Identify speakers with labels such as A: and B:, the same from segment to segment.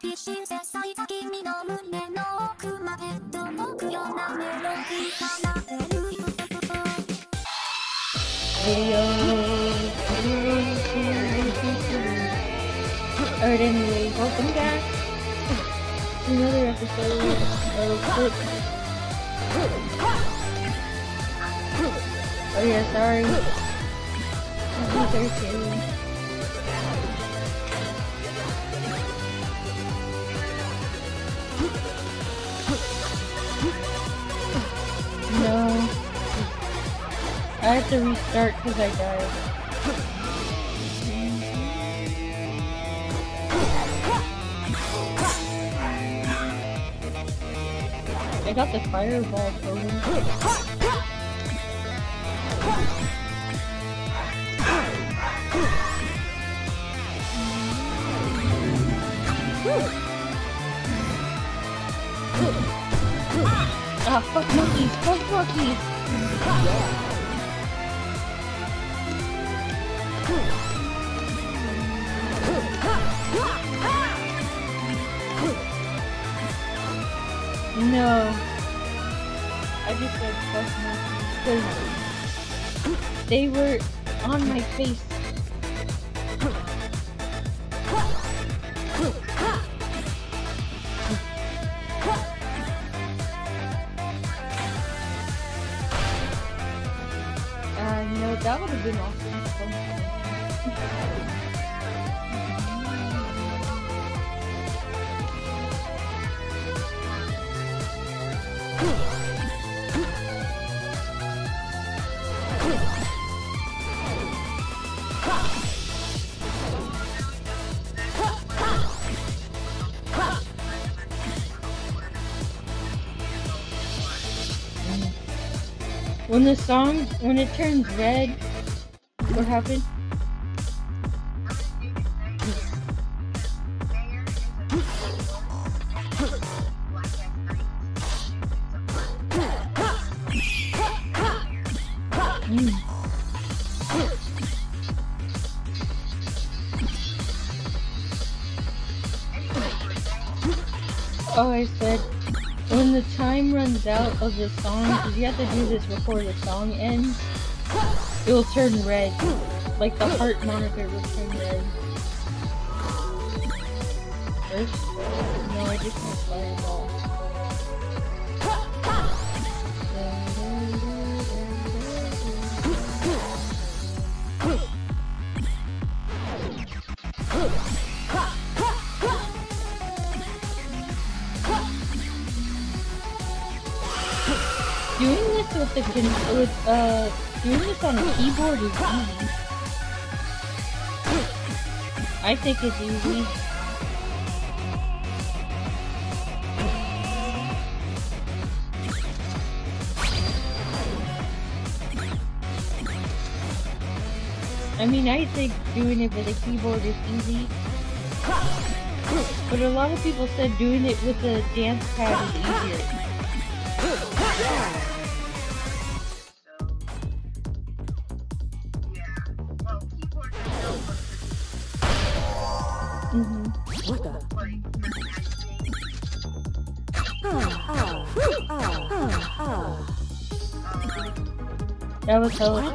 A: Alright, anyway, welcome back to another episode of Crypt. Oh yeah, sorry. No. I have to restart because I died. I got the fireball totem. Ah, fuck monkeys! Fuck monkeys! No. I just said fuck monkeys because they were on my face. No, that would have been awesome. When it turns red, what happened? Oh, I said, when the time runs out of the song, because you have to do this before the song ends, it will turn red. Like the heart monitor will turn red. First? No, I just need fireball. Doing this doing this on a keyboard is easy. I think it's easy. I mean, I think doing it with a keyboard is easy. But a lot of people said doing it with a dance pad is easier.
B: What the?
A: That was hella.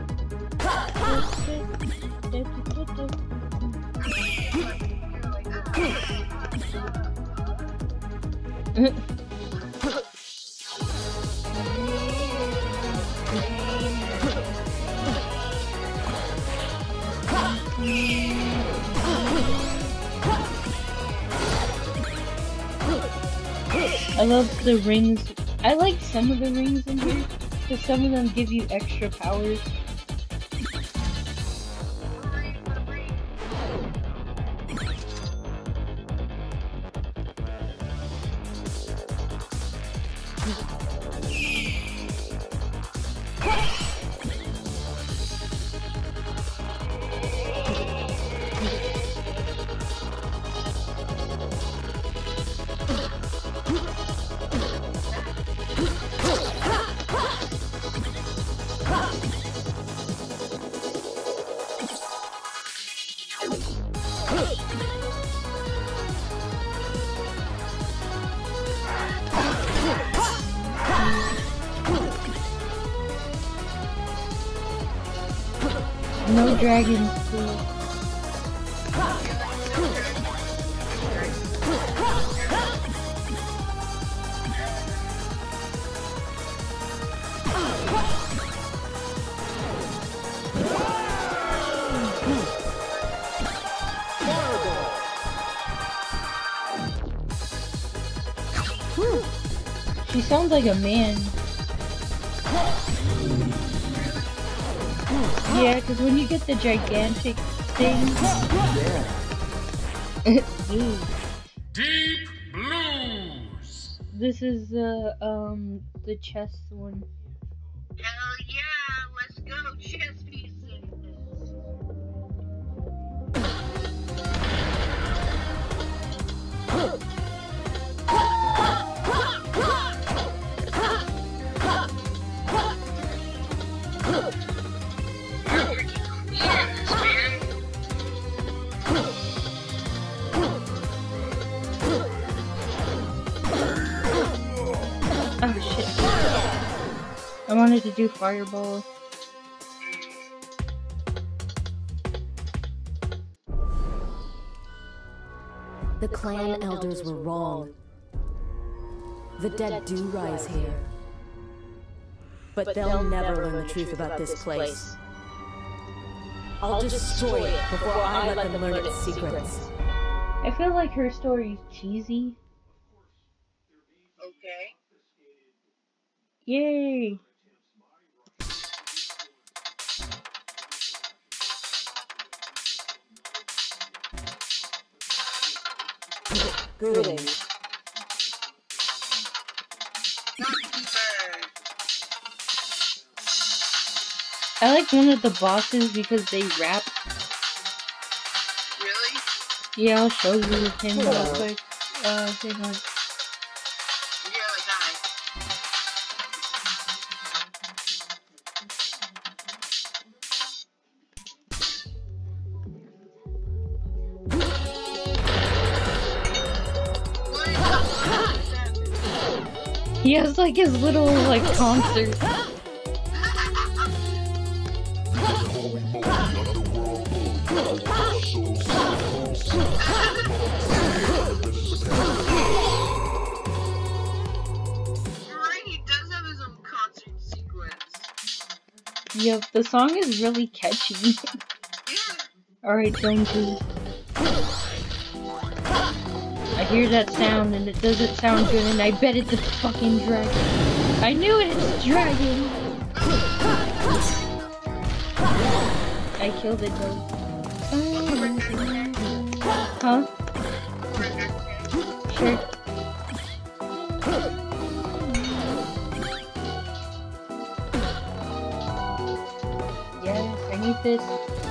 A: I love the rings. I like some of the rings in here, because some of them give you extra powers. No dragons, please. She sounds like a man. Yeah, because when you get the gigantic thing...
B: Deep Blues!
A: This is the chess one.
C: Hell yeah, let's go chess pieces.
A: Oh shit. I wanted to do fireball.
D: The clan elders were wrong. The dead do rise here. But they'll never learn the truth about this place. I'll destroy it before I let them learn its secrets.
A: I feel like her story's cheesy.
C: Okay.
A: Yay!
D: Greetings.
A: I like one of the bosses because they rap.
C: Really?
A: Yeah, I'll show you him real quick. Hang on.
C: Yeah, like I.
A: He has like his little like concert. Yep, the song is really catchy. Alright, Jonesy. I hear that sound and it doesn't sound good and I bet it's a fucking dragon. I knew it, it's a dragon! I killed it though. Huh? Sure. Yes, I need this.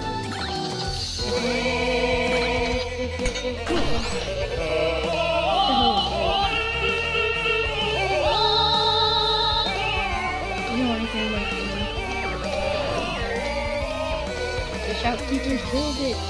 A: The shopkeeper killed it.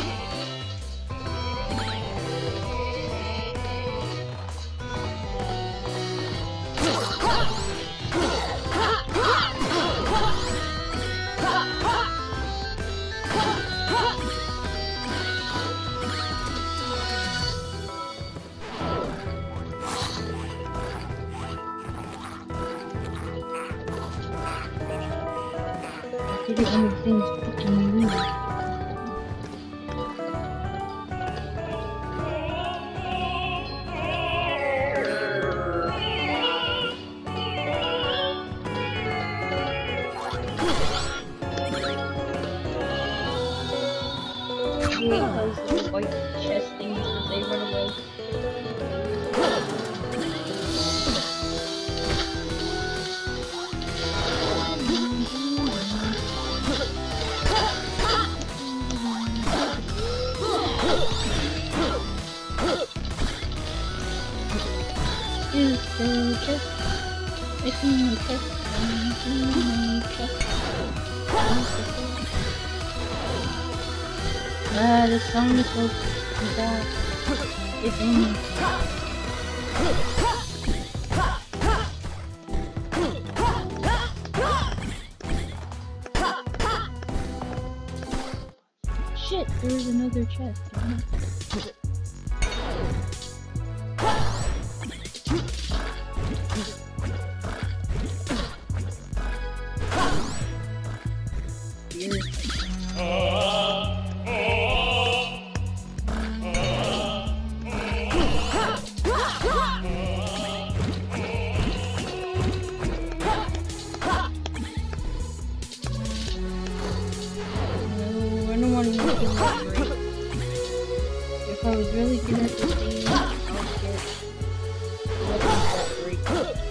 A: Did it when the thing's fucking move. Those little white chest things as they run away. The song is so bad. If any. another chest, damn it. If I was really gonna proceed, I'll get that break.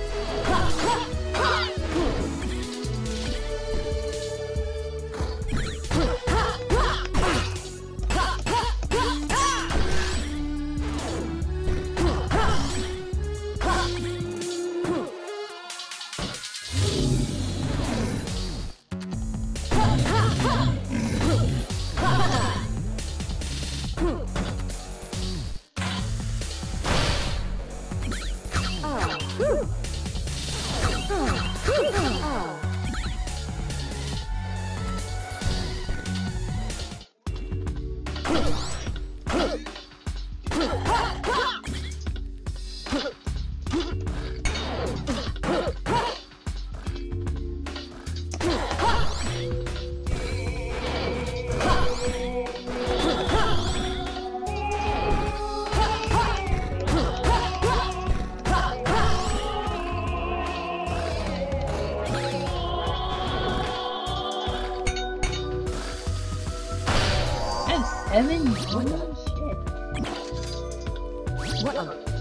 A: Evan, oh shit.
D: What?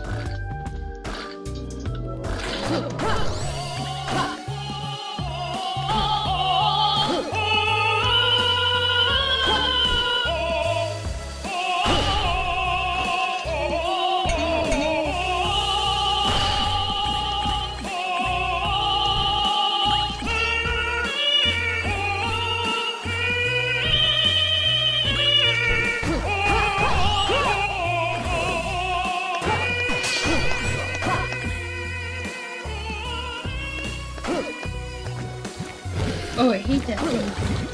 A: Oh, I hate that thing.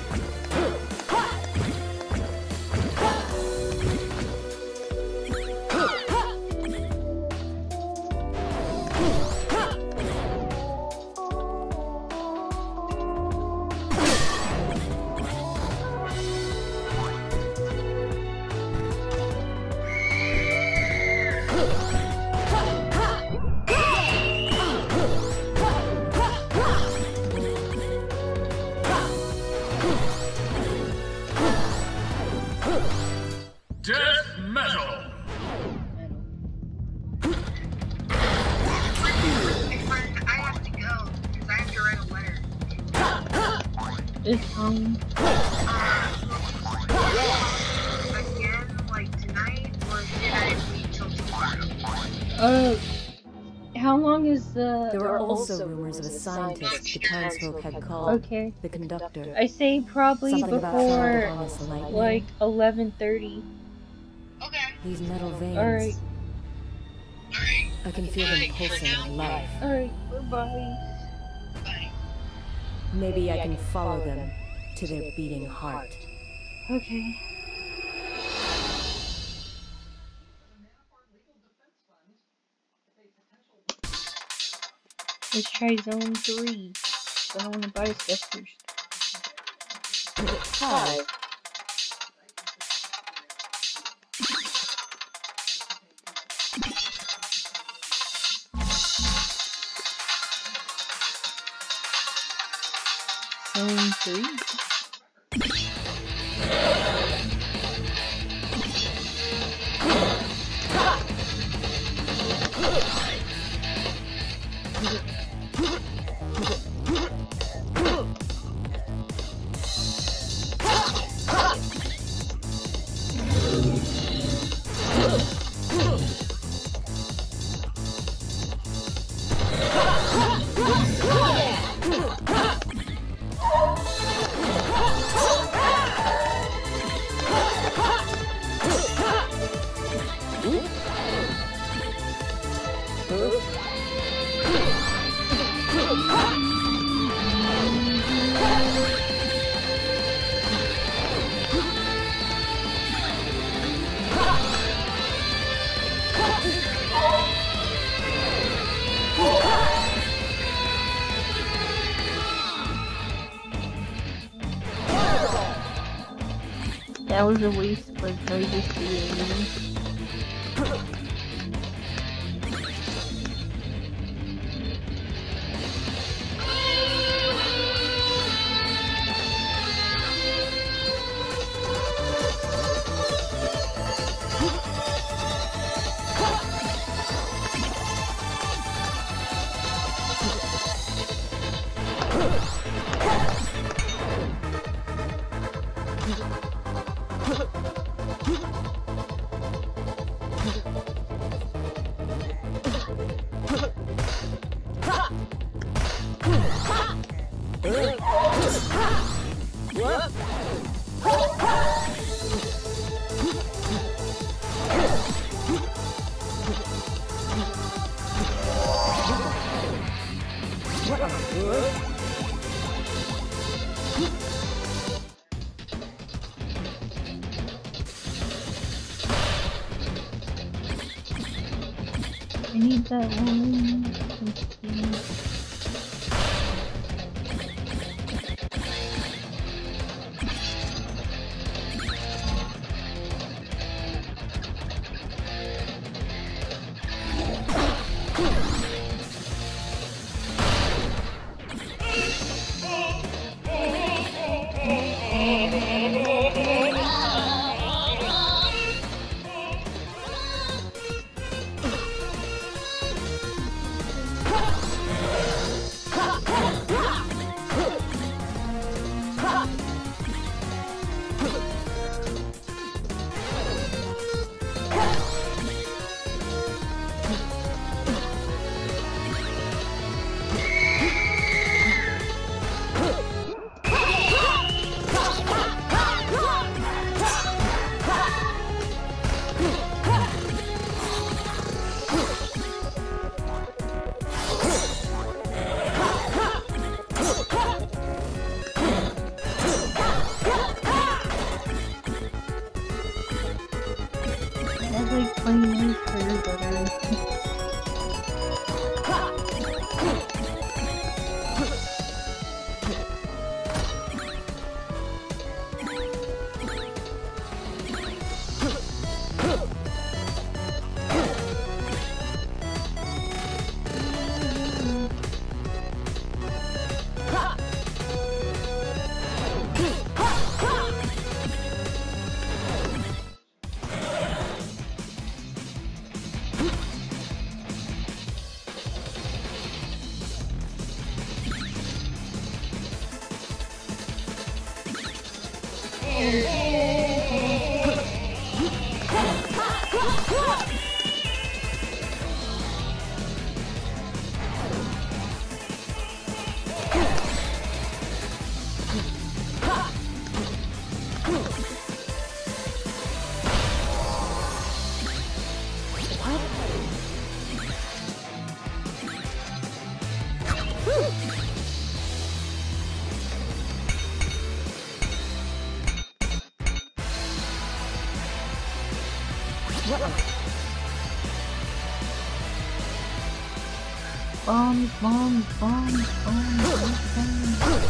B: Death metal.
C: Hey, friend, I have to go because I have to write a letter.
A: It's fine.
C: Again, like tonight, or should I wait till tomorrow?
A: How long is the...
D: There were also rumors of a scientist the townsfolk had called
A: Okay.
D: the conductor.
A: I say probably
D: Something about
A: before,
D: sound upon us lightning.
A: like, 11:30.
C: Okay.
D: These metal veins.
A: Alright.
C: Alright.
D: I can feel them pulsing in life.
A: Alright, bye-bye.
C: Bye.
D: Maybe I can follow them to their beating heart.
A: Okay. Let's try zone 3. So I want to buy stuff first.
D: 5.
A: Zone 3. That was a waste, but noisy creating. I need that one. Like playing these players better. Bombs, bombs, bombs, bombs, bombs.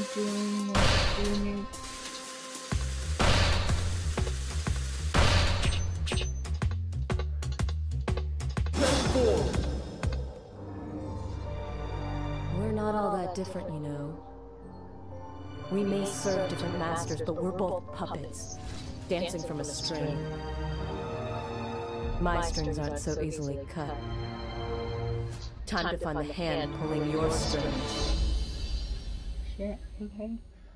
A: doing it.
D: We're not all that different, you know. We may serve different masters, but we're both puppets, dancing from a string. My strings aren't so easily cut. Time to find the hand pulling your strings.
A: Shit, okay.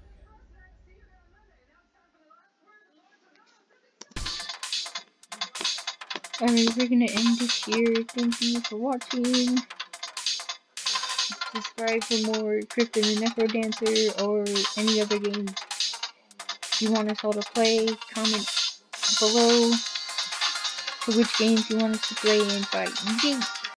A: Alright, we're gonna end this here. Thank you for watching. Subscribe for more Crypt and the Necrodancer or any other games you want us all to play. Comment below for which games you want us to play and fight.